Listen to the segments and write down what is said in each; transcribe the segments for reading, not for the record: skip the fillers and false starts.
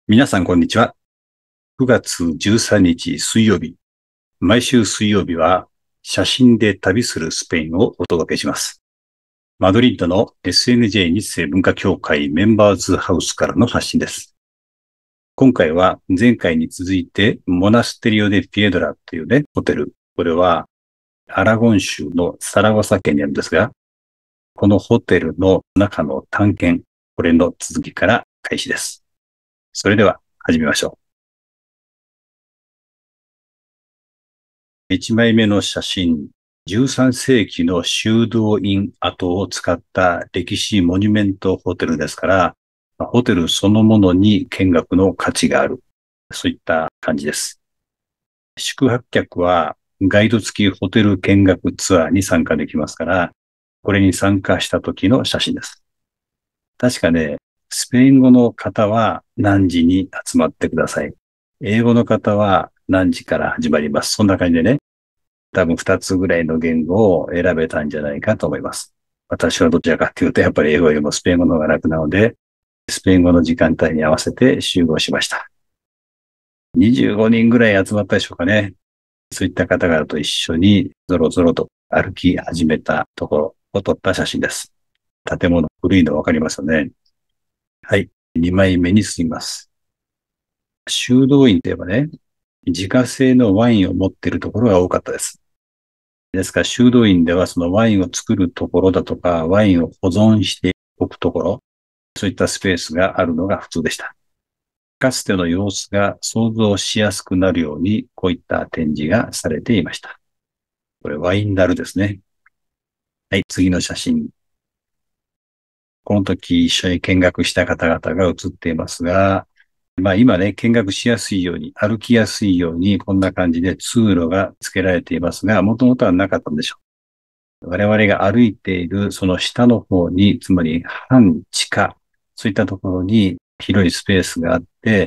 皆さん、こんにちは。9月13日水曜日。毎週水曜日は写真で旅するスペインをお届けします。マドリッドの SNJ 日生文化協会メンバーズハウスからの発信です。今回は前回に続いてモナステリオ・デ・ピエドラというね、ホテル。これはアラゴン州のサラゴサ県にあるんですが、このホテルの中の探検、これの続きから開始です。それでは始めましょう。1枚目の写真、13世紀の修道院跡を使った歴史モニュメントホテルですから、ホテルそのものに見学の価値がある。そういった感じです。宿泊客はガイド付きホテル見学ツアーに参加できますから、これに参加した時の写真です。確かね、スペイン語の方は何時に集まってください。英語の方は何時から始まります。そんな感じでね、多分2つぐらいの言語を選べたんじゃないかと思います。私はどちらかというと、やっぱり英語よりもスペイン語の方が楽なので、スペイン語の時間帯に合わせて集合しました。25人ぐらい集まったでしょうかね。そういった方々と一緒にゾロゾロと歩き始めたところを撮った写真です。建物古いのわかりますよね。はい。2枚目に進みます。修道院といえばね、自家製のワインを持っているところが多かったです。ですから、修道院ではそのワインを作るところだとか、ワインを保存しておくところ、そういったスペースがあるのが普通でした。かつての様子が想像しやすくなるように、こういった展示がされていました。これワインダルですね。はい、次の写真。この時一緒に見学した方々が写っていますが、今ね、見学しやすいように、歩きやすいように、こんな感じで通路が付けられていますが、もともとはなかったんでしょう。我々が歩いているその下の方に、つまり半地下、そういったところに広いスペースがあって、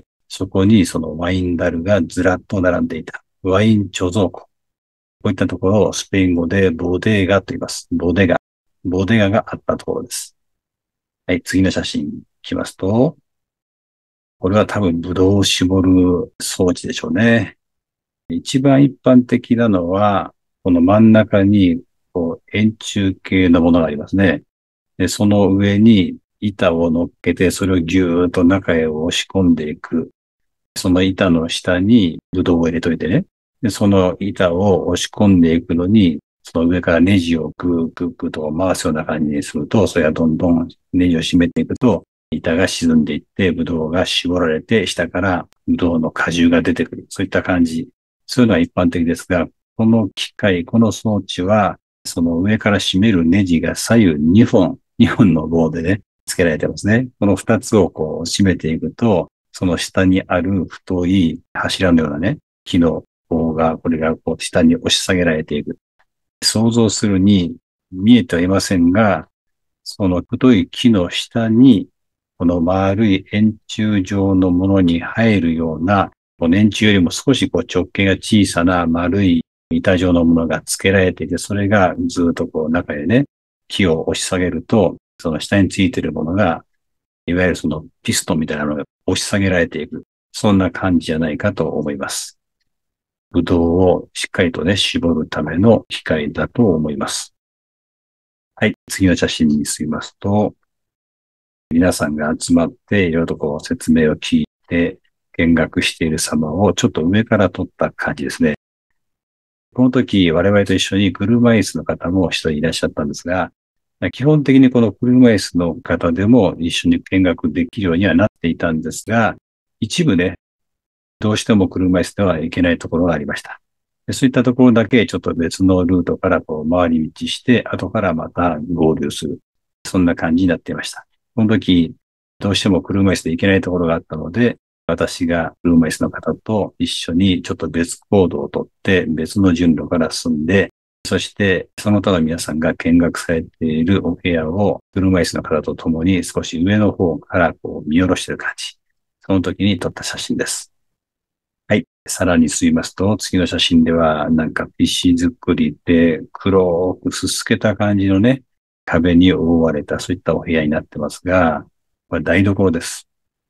そこにそのワインダルがずらっと並んでいた。ワイン貯蔵庫。こういったところをスペイン語でボデーガと言います。ボデガ。ボデガがあったところです。はい、次の写真来ますと、これは多分ブドウを絞る装置でしょうね。一番一般的なのは、この真ん中に円柱形のものがありますね。で、その上に板を乗っけて、それをぎゅーっと中へ押し込んでいく。その板の下にブドウを入れといてね。で、その板を押し込んでいくのに、その上からネジをグーグーグーと回すような感じにすると、それがどんどんネジを締めていくと、板が沈んでいって、ブドウが絞られて、下からブドウの果汁が出てくる。そういった感じ。そういうのは一般的ですが、この機械、この装置は、その上から締めるネジが左右2本の棒でね、付けられてますね。この2つを締めていくと、その下にある太い柱のようなね、木の棒が、これが下に押し下げられていく。想像するに見えてはいませんが、その太い木の下に、この丸い円柱状のものに入るような、円柱よりも少し直径が小さな丸い板状のものが付けられていて、それがずっと中へね、木を押し下げると、その下についているものが、いわゆるそのピストンみたいなのが押し下げられていく。そんな感じじゃないかと思います。ブドウをしっかりとね、絞るための機械だと思います。はい、次の写真に進みますと、皆さんが集まっていろいろと説明を聞いて見学している様をちょっと上から撮った感じですね。この時我々と一緒に車椅子の方も一人いらっしゃったんですが、基本的にこの車椅子の方でも一緒に見学できるようにはなっていたんですが、一部ね、どうしても車椅子では行けないところがありました。そういったところだけちょっと別のルートから回り道して、後からまた合流する。そんな感じになっていました。この時、どうしても車椅子で行けないところがあったので、私が車椅子の方と一緒にちょっと別行動をとって別の順路から進んで、そしてその他の皆さんが見学されているお部屋を車椅子の方と共に少し上の方から見下ろしている感じ。その時に撮った写真です。はい。さらに進みますと、次の写真では、なんか石造りで黒くすすけた感じのね、壁に覆われた、そういったお部屋になってますが、これ台所です。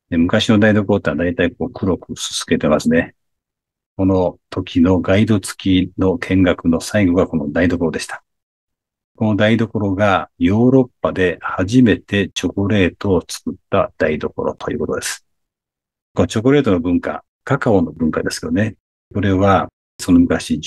で、昔の台所ってのは大体こう黒くすすけてますね。この時のガイド付きの見学の最後がこの台所でした。この台所がヨーロッパで初めてチョコレートを作った台所ということです。このチョコレートの文化、カカオの文化ですけどね。これはその昔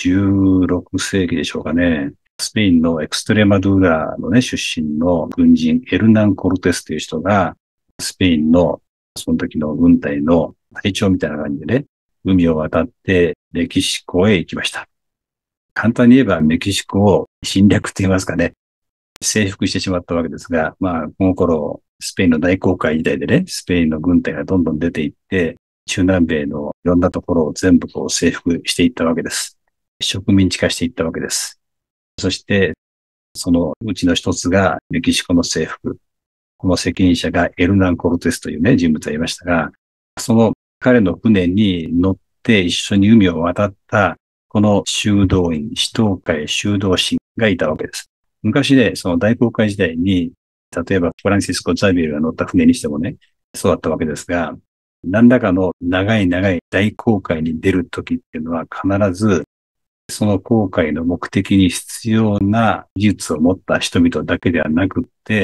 16世紀でしょうかね。スペインのエクストレマドゥーラのね、出身の軍人エルナン・コルテスという人がスペインのその時の軍隊の隊長みたいな感じでね、海を渡ってメキシコへ行きました。簡単に言えばメキシコを侵略って言いますかね。征服してしまったわけですが、まあ、この頃、スペインの大航海時代でね、スペインの軍隊がどんどん出ていって、中南米のいろんなところを全部こう征服していったわけです。植民地化していったわけです。そして、そのうちの一つがメキシコの征服。この責任者がエルナン・コルテスというね、人物がいましたが、その彼の船に乗って一緒に海を渡ったこの修道院、使徒会修道士がいたわけです。昔ね、その大航海時代に、例えばフランシスコ・ザビエルが乗った船にしてもね、そうだったわけですが、何らかの長い長い大航海に出るときっていうのは必ず、その航海の目的に必要な技術を持った人々だけではなくって、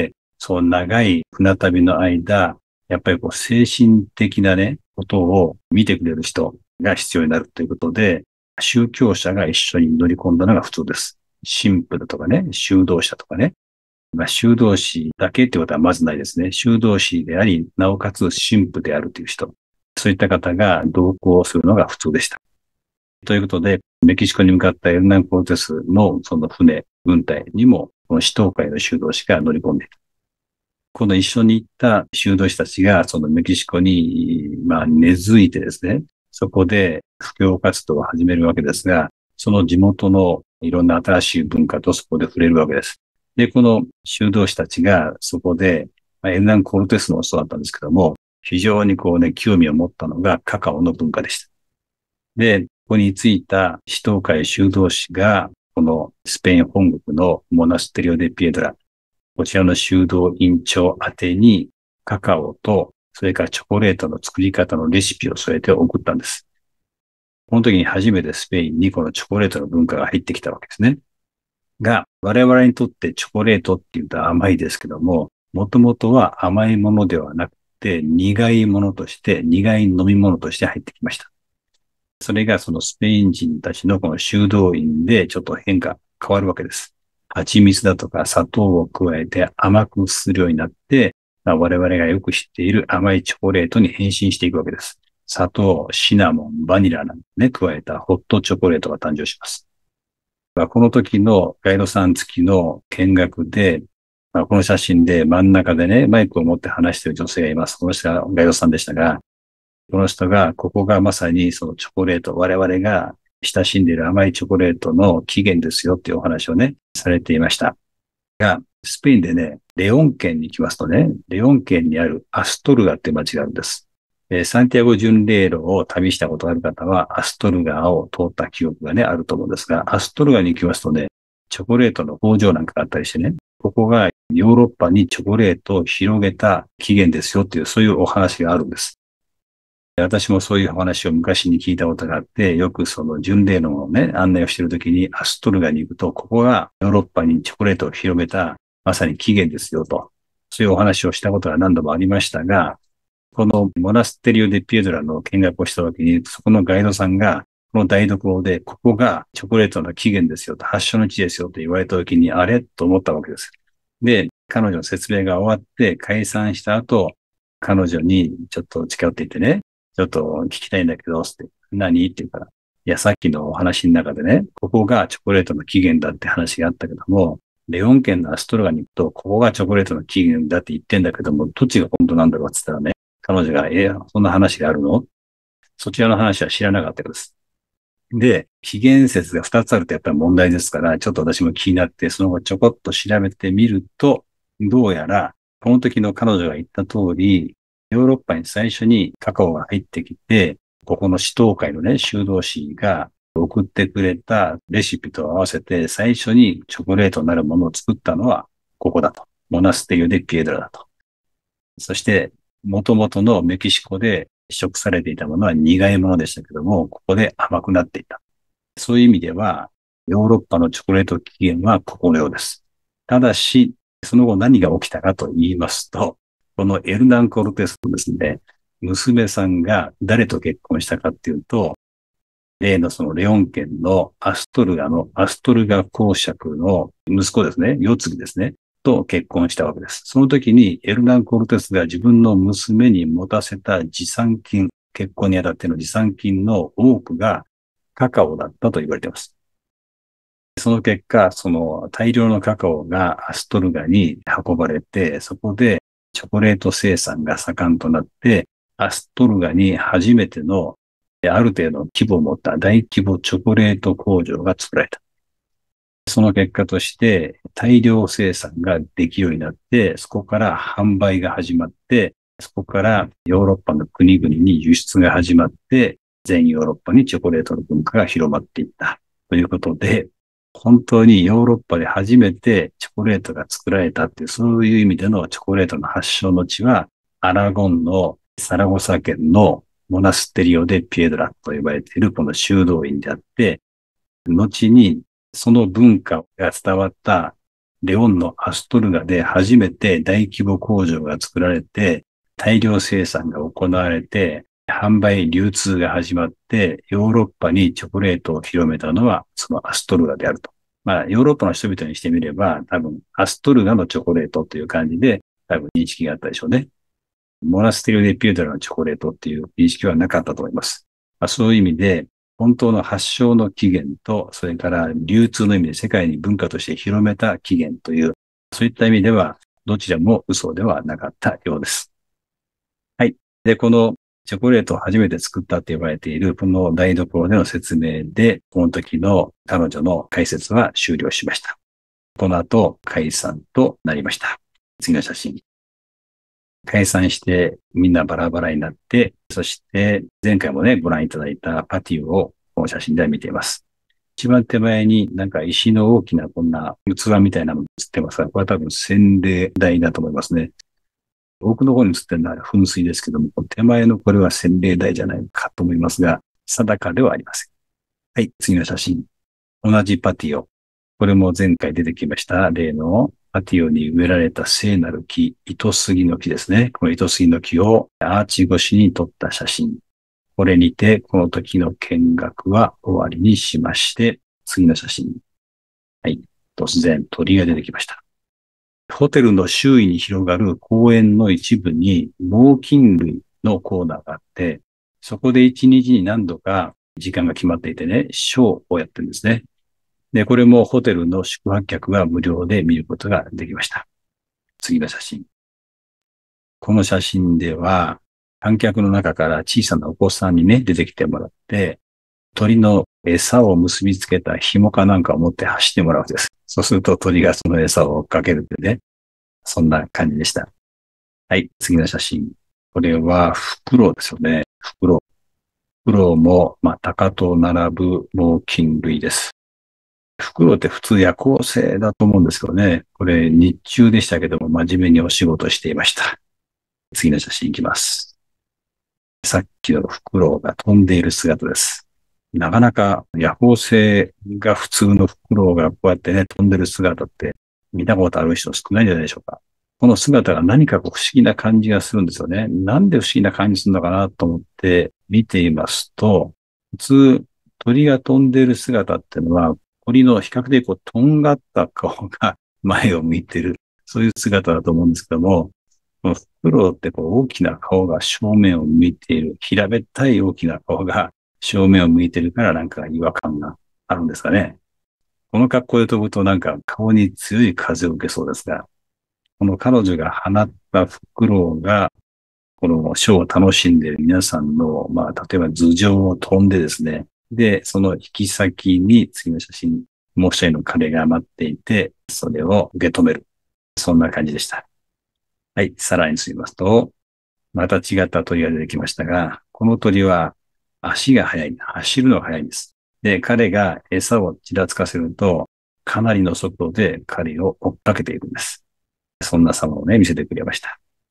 そう長い船旅の間、やっぱりこう精神的なね、ことを見てくれる人が必要になるということで、宗教者が一緒に乗り込んだのが普通です。神父とかね、修道者とかね。修道士だけってことはまずないですね。修道士であり、なおかつ神父であるという人。そういった方が同行するのが普通でした。ということで、メキシコに向かったエルナン・コルテスのその船、軍隊にも、この使徒会の修道士が乗り込んでいた。この一緒に行った修道士たちが、そのメキシコに、根付いてですね、そこで布教活動を始めるわけですが、その地元のいろんな新しい文化とそこで触れるわけです。で、この修道士たちがそこで、エルナン・コルテスの人だったんですけども、非常にこうね、興味を持ったのがカカオの文化でした。で、ここに着いた使徒会修道士が、このスペイン本国のモナステリオ・デ・ピエドラ、こちらの修道院長宛てにカカオと、それからチョコレートの作り方のレシピを添えて送ったんです。この時に初めてスペインにこのチョコレートの文化が入ってきたわけですね。が、我々にとってチョコレートって言うと甘いですけども、もともとは甘いものではなくて、苦いものとして、苦い飲み物として入ってきました。それがそのスペイン人たちのこの修道院でちょっと変わるわけです。蜂蜜だとか砂糖を加えて甘くするようになって、我々がよく知っている甘いチョコレートに変身していくわけです。砂糖、シナモン、バニラなんてね、加えたホットチョコレートが誕生します。この時のガイドさん付きの見学で、この写真で真ん中でね、マイクを持って話している女性がいます。この人がガイドさんでしたが、この人が、ここがまさにそのチョコレート、我々が親しんでいる甘いチョコレートの起源ですよっていうお話をね、されていました。が、スペインでね、レオン県に行きますとね、レオン県にあるアストルガっていう町があるんです。サンティアゴ巡礼路を旅したことがある方は、アストルガを通った記憶がね、あると思うんですが、アストルガに行きますとね、チョコレートの工場なんかがあったりしてね、ここがヨーロッパにチョコレートを広げた起源ですよっていう、そういうお話があるんです。私もそういうお話を昔に聞いたことがあって、よくその巡礼のね、案内をしているときにアストルガに行くと、ここがヨーロッパにチョコレートを広めた、まさに起源ですよと。そういうお話をしたことが何度もありましたが、このモナステリオ・デ・ピエドラの見学をしたときに、そこのガイドさんが、この台所で、ここがチョコレートの起源ですよと、発祥の地ですよと言われたときに、あれと思ったわけです。で、彼女の説明が終わって解散した後、彼女にちょっと近寄っていってね、ちょっと聞きたいんだけど、何って言うから、いや、さっきのお話の中でね、ここがチョコレートの起源だって話があったけども、レオン県のアストロガに行くと、ここがチョコレートの起源だって言ってんだけども、どっちが本当なんだろうって言ったらね、彼女が、そんな話があるの？そちらの話は知らなかったです。で、起源説が2つあるとやっぱり問題ですから、ちょっと私も気になって、その後ちょこっと調べてみると、どうやら、この時の彼女が言った通り、ヨーロッパに最初にカカオが入ってきて、ここの使徒会のね、修道士が送ってくれたレシピと合わせて、最初にチョコレートになるものを作ったのはここだと。モナステリオ・デ・ピエドラだと。そして、 元々のメキシコで食されていたものは苦いものでしたけども、ここで甘くなっていた。そういう意味では、ヨーロッパのチョコレート起源はここのようです。ただし、その後何が起きたかと言いますと、このエルナン・コルテスのですね、娘さんが誰と結婚したかっていうと、例のそのレオン県のアストルガ公爵の息子ですね、世継ぎですね、と結婚したわけです。その時にエルナン・コルテスが自分の娘に持たせた持参金、結婚にあたっての持参金の多くがカカオだったと言われています。その結果、その大量のカカオがアストルガに運ばれて、そこでチョコレート生産が盛んとなって、アストルガに初めてのある程度の規模を持った大規模チョコレート工場が作られた。その結果として大量生産ができるようになって、そこから販売が始まって、そこからヨーロッパの国々に輸出が始まって、全ヨーロッパにチョコレートの文化が広まっていった。ということで、本当にヨーロッパで初めてチョコレートが作られたっていう、そういう意味でのチョコレートの発祥の地は、アラゴンのサラゴサ県のモナステリオ・デ・ピエドラと呼ばれているこの修道院であって、後にその文化が伝わったレオンのアストルガで初めて大規模工場が作られて、大量生産が行われて、販売、流通が始まって、ヨーロッパにチョコレートを広めたのは、そのアストルガであると。まあ、ヨーロッパの人々にしてみれば、多分、アストルガのチョコレートという感じで、多分認識があったでしょうね。モナステリオ・デ・ピエドラのチョコレートっていう認識はなかったと思います。まあ、そういう意味で、本当の発祥の起源と、それから流通の意味で世界に文化として広めた起源という、そういった意味では、どちらも嘘ではなかったようです。はい。で、このチョコレートを初めて作ったと言われている、この台所での説明で、この時の彼女の解説は終了しました。この後、解散となりました。次の写真。解散してみんなバラバラになって、そして前回もね、ご覧いただいたパティオをこの写真では見ています。一番手前になんか石の大きなこんな器みたいなのが映ってますが、これは多分洗礼台だと思いますね。奥の方に映ってるのは噴水ですけども、手前のこれは洗礼台じゃないかと思いますが、定かではありません。はい、次の写真。同じパティオ。これも前回出てきました例のパティオに植えられた聖なる木、糸杉の木ですね。この糸杉の木をアーチ越しに撮った写真。これにて、この時の見学は終わりにしまして、次の写真。はい。突然鳥が出てきました。ホテルの周囲に広がる公園の一部に猛禽類のコーナーがあって、そこで一日に何度か時間が決まっていてね、ショーをやってるんですね。で、これもホテルの宿泊客が無料で見ることができました。次の写真。この写真では、観客の中から小さなお子さんにね、出てきてもらって、鳥の餌を結びつけた紐かなんかを持って走ってもらうわけです。そうすると鳥がその餌を追っかけるってね、そんな感じでした。はい、次の写真。これはフクロウですよね。フクロウ。フクロウも、鷹と並ぶ猛禽類です。フクロウって普通夜行性だと思うんですけどね。これ日中でしたけども真面目にお仕事していました。次の写真いきます。さっきのフクロウが飛んでいる姿です。なかなか夜行性が普通のフクロウがこうやってね、飛んでる姿って見たことある人少ないんじゃないでしょうか。この姿が何かこう不思議な感じがするんですよね。なんで不思議な感じするのかなと思って見ていますと、普通鳥が飛んでいる姿っていうのは、鳥の比較的こうとんがった顔が前を向いている、そういう姿だと思うんですけども、このフクロウってこう大きな顔が正面を向いている、平べったい大きな顔が正面を向いているからなんか違和感があるんですかね。この格好で飛ぶとなんか顔に強い風を受けそうですが、この彼女が放ったフクロウが、このショーを楽しんでいる皆さんの、例えば頭上を飛んでですね、で、その行き先に次の写真、もう一人の彼が待っていて、それを受け止める。そんな感じでした。はい、さらに進みますと、また違った鳥が出てきましたが、この鳥は足が速い、走るのが速いんです。で、彼が餌をちらつかせると、かなりの速度で彼を追っかけているんです。そんな様をね、見せてくれました。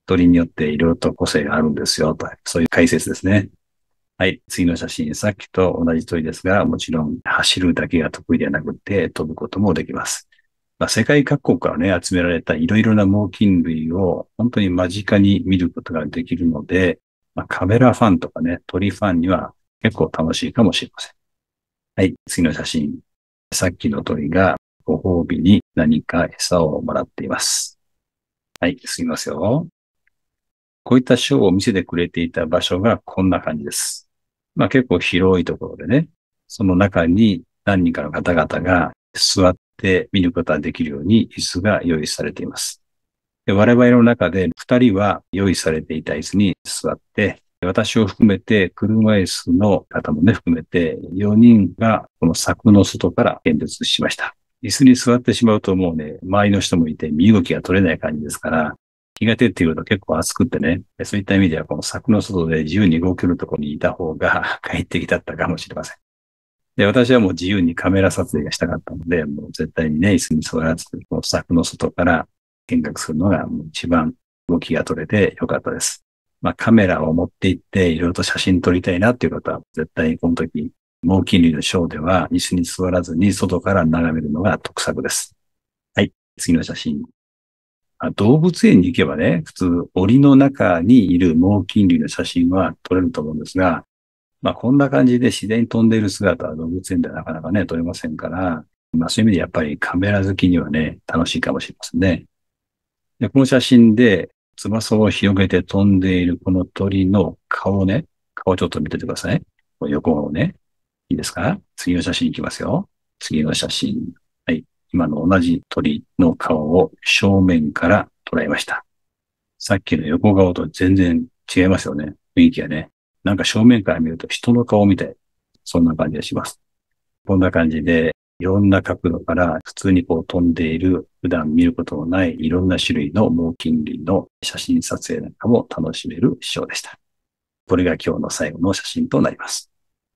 鳥によっていろいろと個性があるんですよと、そういう解説ですね。はい。次の写真。さっきと同じ鳥ですが、もちろん走るだけが得意ではなくて飛ぶこともできます。世界各国からね、集められたいろいろな猛禽類を本当に間近に見ることができるので、カメラファンとかね、鳥ファンには結構楽しいかもしれません。はい。次の写真。さっきの鳥がご褒美に何か餌をもらっています。はい。進みますよ。こういったショーを見せてくれていた場所がこんな感じです。結構広いところでね、その中に何人かの方々が座って見ることができるように椅子が用意されています。で、我々の中で2人は用意されていた椅子に座って、私を含めて車椅子の方もね、含めて4人がこの柵の外から演説しました。椅子に座ってしまうともうね、周りの人もいて身動きが取れない感じですから、気が照ってくると結構暑くってね、そういった意味ではこの柵の外で自由に動けるところにいた方が快適だったかもしれません。で、私はもう自由にカメラ撮影がしたかったので、もう絶対にね、椅子に座らず、この柵の外から見学するのがもう一番動きが取れてよかったです。カメラを持って行っていろいろと写真撮りたいなっていう方は、絶対この時、猛禽類のショーでは椅子に座らずに外から眺めるのが得策です。はい、次の写真。動物園に行けばね、普通檻の中にいる猛禽類の写真は撮れると思うんですが、こんな感じで自然に飛んでいる姿は動物園ではなかなかね、撮れませんから、そういう意味でやっぱりカメラ好きにはね、楽しいかもしれませんね。で、この写真で翼を広げて飛んでいるこの鳥の顔ね、顔ちょっと見ててください。横をね。いいですか？次の写真いきますよ。次の写真。はい。今の同じ鳥の顔を正面から捉えました。さっきの横顔と全然違いますよね。雰囲気がね。なんか正面から見ると人の顔みたい。そんな感じがします。こんな感じで、いろんな角度から普通にこう飛んでいる、普段見ることのないいろんな種類の猛禽類の写真撮影なんかも楽しめるショーでした。これが今日の最後の写真となります。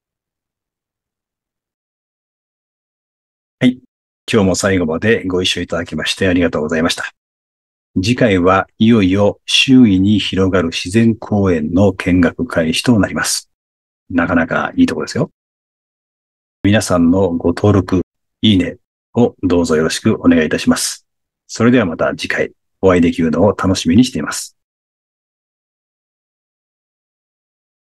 はい。今日も最後までご一緒いただきましてありがとうございました。次回はいよいよ周囲に広がる自然公園の見学開始となります。なかなかいいところですよ。皆さんのご登録、いいねをどうぞよろしくお願いいたします。それではまた次回お会いできるのを楽しみにしています。